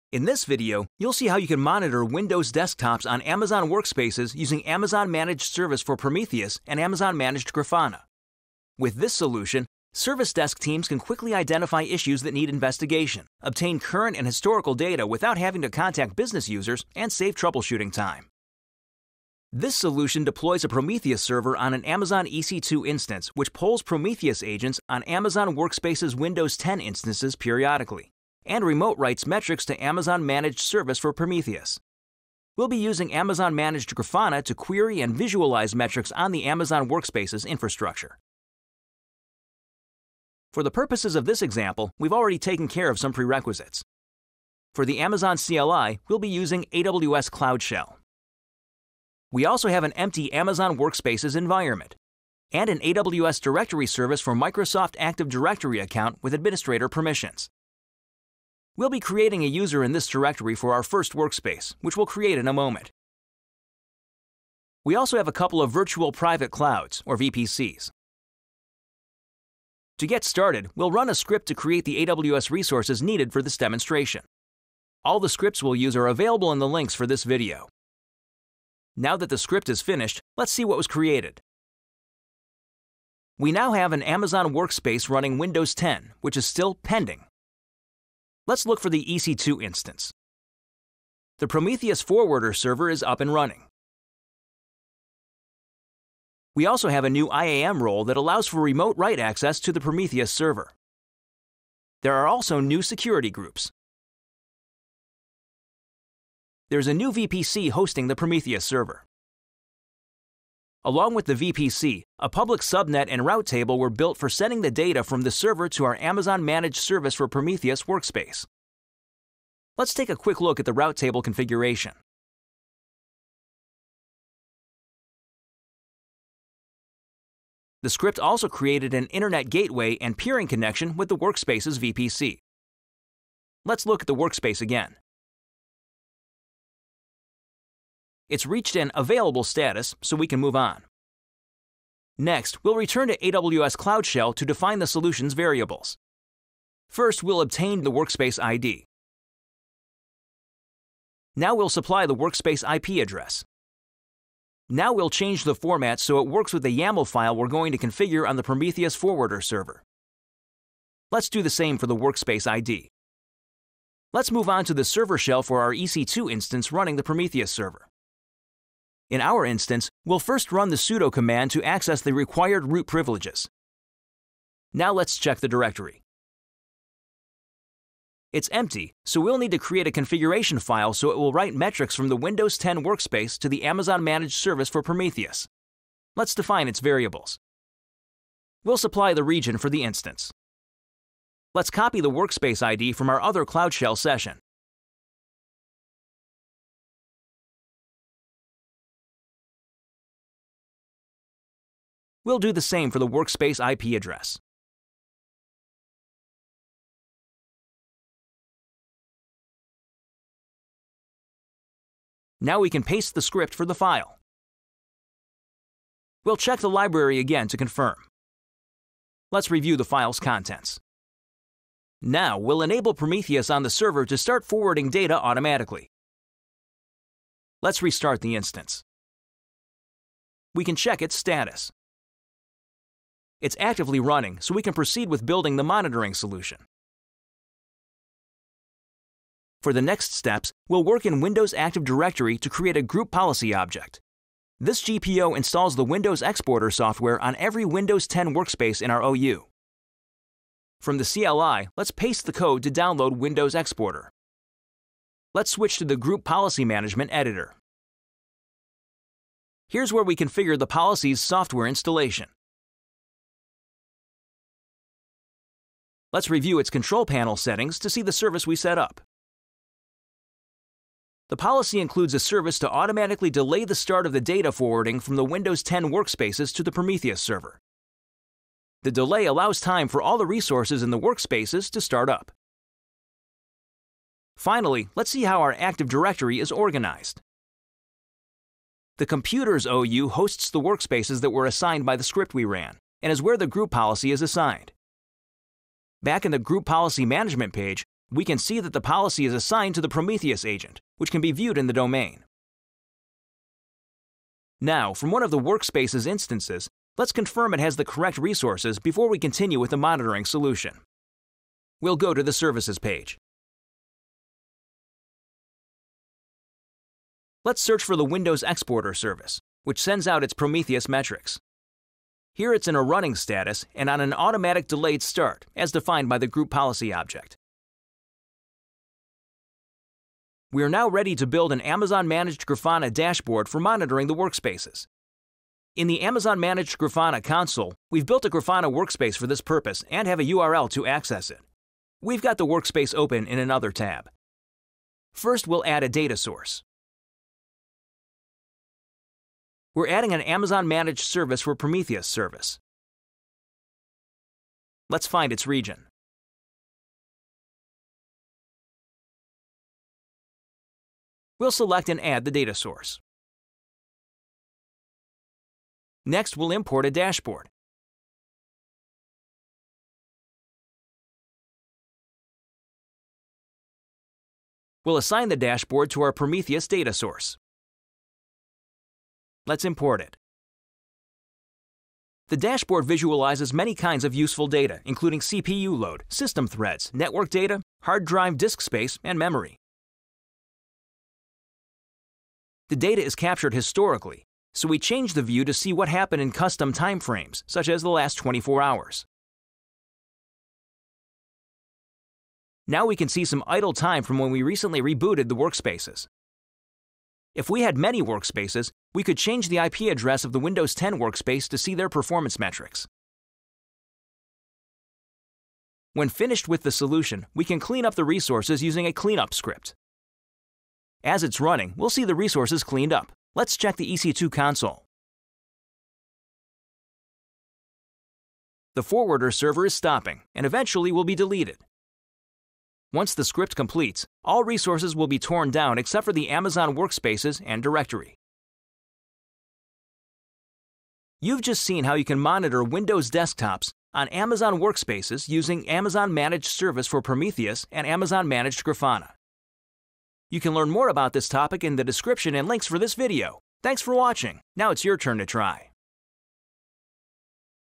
In this video, you'll see how you can monitor Windows desktops on Amazon WorkSpaces using Amazon Managed Service for Prometheus and Amazon Managed Grafana. With this solution, service desk teams can quickly identify issues that need investigation, obtain current and historical data without having to contact business users, and save troubleshooting time. This solution deploys a Prometheus server on an Amazon EC2 instance, which polls Prometheus agents on Amazon WorkSpaces Windows 10 instances periodically, and remote writes metrics to Amazon Managed Service for Prometheus. We'll be using Amazon Managed Grafana to query and visualize metrics on the Amazon WorkSpaces infrastructure. For the purposes of this example, we've already taken care of some prerequisites. For the Amazon CLI, we'll be using AWS Cloud Shell. We also have an empty Amazon WorkSpaces environment and an AWS directory service for Microsoft Active Directory account with administrator permissions. We'll be creating a user in this directory for our first workspace, which we'll create in a moment. We also have a couple of virtual private clouds, or VPCs. To get started, we'll run a script to create the AWS resources needed for this demonstration. All the scripts we'll use are available in the links for this video. Now that the script is finished, let's see what was created. We now have an Amazon workspace running Windows 10, which is still pending. Let's look for the EC2 instance. The Prometheus forwarder server is up and running. We also have a new IAM role that allows for remote write access to the Prometheus server. There are also new security groups. There's a new VPC hosting the Prometheus server. Along with the VPC, a public subnet and route table were built for sending the data from the server to our Amazon Managed Service for Prometheus workspace. Let's take a quick look at the route table configuration. The script also created an internet gateway and peering connection with the WorkSpaces VPC. Let's look at the workspace again. It's reached an available status, so we can move on. Next, we'll return to AWS Cloud Shell to define the solution's variables. First, we'll obtain the workspace ID. Now we'll supply the workspace IP address. Now we'll change the format so it works with the YAML file we're going to configure on the Prometheus forwarder server. Let's do the same for the workspace ID. Let's move on to the server shell for our EC2 instance running the Prometheus server. In our instance, we'll first run the sudo command to access the required root privileges. Now let's check the directory. It's empty, so we'll need to create a configuration file so it will write metrics from the Windows 10 workspace to the Amazon Managed Service for Prometheus. Let's define its variables. We'll supply the region for the instance. Let's copy the workspace ID from our other Cloud Shell session. We'll do the same for the workspace IP address. Now we can paste the script for the file. We'll check the library again to confirm. Let's review the file's contents. Now we'll enable Prometheus on the server to start forwarding data automatically. Let's restart the instance. We can check its status. It's actively running, so we can proceed with building the monitoring solution. For the next steps, we'll work in Windows Active Directory to create a group policy object. This GPO installs the Windows Exporter software on every Windows 10 workspace in our OU. From the CLI, let's paste the code to download Windows Exporter. Let's switch to the Group Policy Management editor. Here's where we configure the policy's software installation. Let's review its control panel settings to see the service we set up. The policy includes a service to automatically delay the start of the data forwarding from the Windows 10 workspaces to the Prometheus server. The delay allows time for all the resources in the workspaces to start up. Finally, let's see how our Active Directory is organized. The computer's OU hosts the workspaces that were assigned by the script we ran, and is where the group policy is assigned. Back in the Group Policy Management page, we can see that the policy is assigned to the Prometheus agent, which can be viewed in the domain. Now, from one of the WorkSpaces instances, let's confirm it has the correct resources before we continue with the monitoring solution. We'll go to the Services page. Let's search for the Windows Exporter service, which sends out its Prometheus metrics. Here it's in a running status and on an automatic delayed start, as defined by the group policy object. We are now ready to build an Amazon Managed Grafana dashboard for monitoring the workspaces. In the Amazon Managed Grafana console, we've built a Grafana workspace for this purpose and have a URL to access it. We've got the workspace open in another tab. First, we'll add a data source. We're adding an Amazon Managed Service for Prometheus service. Let's find its region. We'll select and add the data source. Next, we'll import a dashboard. We'll assign the dashboard to our Prometheus data source. Let's import it. The dashboard visualizes many kinds of useful data, including CPU load, system threads, network data, hard drive disk space, and memory. The data is captured historically, so we change the view to see what happened in custom timeframes, such as the last 24 hours. Now we can see some idle time from when we recently rebooted the workspaces. If we had many workspaces, we could change the IP address of the Windows 10 workspace to see their performance metrics. When finished with the solution, we can clean up the resources using a cleanup script. As it's running, we'll see the resources cleaned up. Let's check the EC2 console. The forwarder server is stopping and eventually will be deleted. Once the script completes, all resources will be torn down except for the Amazon Workspaces and directory. You've just seen how you can monitor Windows desktops on Amazon Workspaces using Amazon Managed Service for Prometheus and Amazon Managed Grafana. You can learn more about this topic in the description and links for this video. Thanks for watching. Now it's your turn to try.